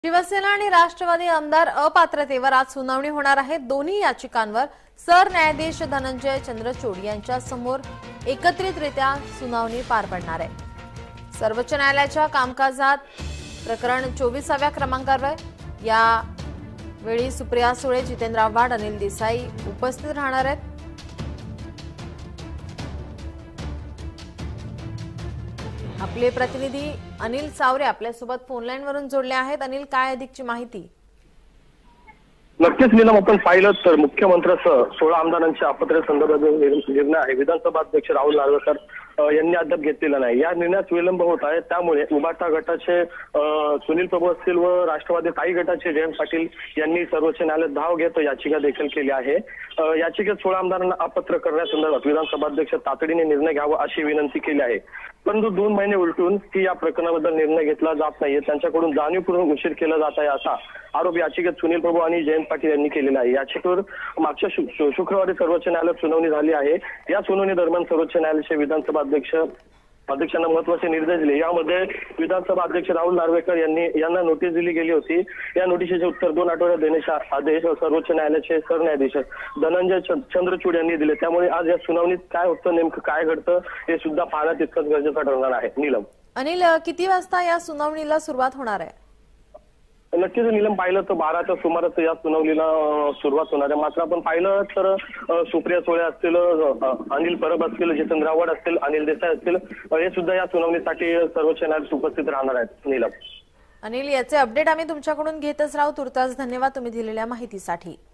शिवसेना आणि राष्ट्रवादी आमदार अपात्रतेवर आज सुनावणी होणार आहे। दोन्ही याचिकांवर सरन्यायाधीश धनंजय चंद्रचूड यांच्या समोर एकत्रितरित्या सुनावणी पार पडणार आहे। सर्वोच्च न्यायालयाच्या कामकाजात प्रकरण 24व्या क्रमांकावर या वेळी सुप्रिया सुळे, जितेंद्र आव्हाड, अनिल देसाई उपस्थित राहणार आहेत। आपले प्रतिनिधी अनिल सावरे आपल्यासोबत फोन लाईन वरून जोडले आहेत। अनिल, काय अधिकची माहिती? नक्कीच नीलम, आपण पाहिलं तर मुख्यमंत्र्यासह 16 आमदारांच्या अपात्रते संदर्भात निर्णय आहे विधानसभा अध्यक्ष राहुल नार्वेकर यांनी अद्याप घेतलेला नाही। या निर्णयात विलंब होत आहे, त्यामुळे उबाटा गटाचे सुनील प्रभू असतील व राष्ट्रवादी काही गटाचे जयंत पाटील यांनी सर्वोच्च न्यायालयात धाव घेत याचिका देखील केली आहे। याचिकेत 16 आमदारांना अपात्र करण्यासंदर्भात विधानसभा अध्यक्ष तातडीने निर्णय घ्यावा अशी विनंती केली आहे। परंतु 2 महिने उलटून की या प्रकरणाबद्दल निर्णय घेतला जात नाहीये, त्यांच्याकडून जाणीवपूर्वक उशीर केला जात आहे असा आरोप याचिकेत सुनील प्रभू आणि जयंत पाटील यांनी केलेला आहे। याचिकेवर मागच्या शुक्रवारी सर्वोच्च न्यायालयात सुनावणी झाली आहे। या सुनावणी दरम्यान सर्वोच्च न्यायालयाचे विधानसभा अध्यक्षांना महत्त्वाचे निर्देश दिले। यामध्ये विधानसभा अध्यक्ष राहुल नार्वेकर यांना नोटीस दिली गेली होती। या नोटीसचे उत्तर 2 आठवड्यात देण्याचा आदेश सर्वोच्च न्यायालयाचे सरन्यायाधीश धनंजय चंद्रचूड यांनी दिले। त्यामुळे आज या सुनावणीत काय होतं, नेमकं काय घडतं हे सुद्धा पाहणं तितकंच गरजेचं ठरणार आहे। नीलम, अनिल, किती वाजता या सुनावणीला सुरुवात होणार आहे? नक्कीच नीलम, पाहिलं तर 12च्या सुमारास या सुनावणीला सुरुवात होणार आहे। मात्र आपण पाहिलं तर सुप्रिया सुळे असतील, अनिल परब असतील, जितेंद्र आव्हाड असतील, अनिल देसाई असतील, हे सुद्धा या सुनावणीसाठी सर्वोच्च न्यायालयात उपस्थित राहणार आहेत। नीलम, अनिल, याचे अपडेट आम्ही तुमच्याकडून घेतच राहू। तुर्तास धन्यवाद तुम्ही दिलेल्या माहितीसाठी।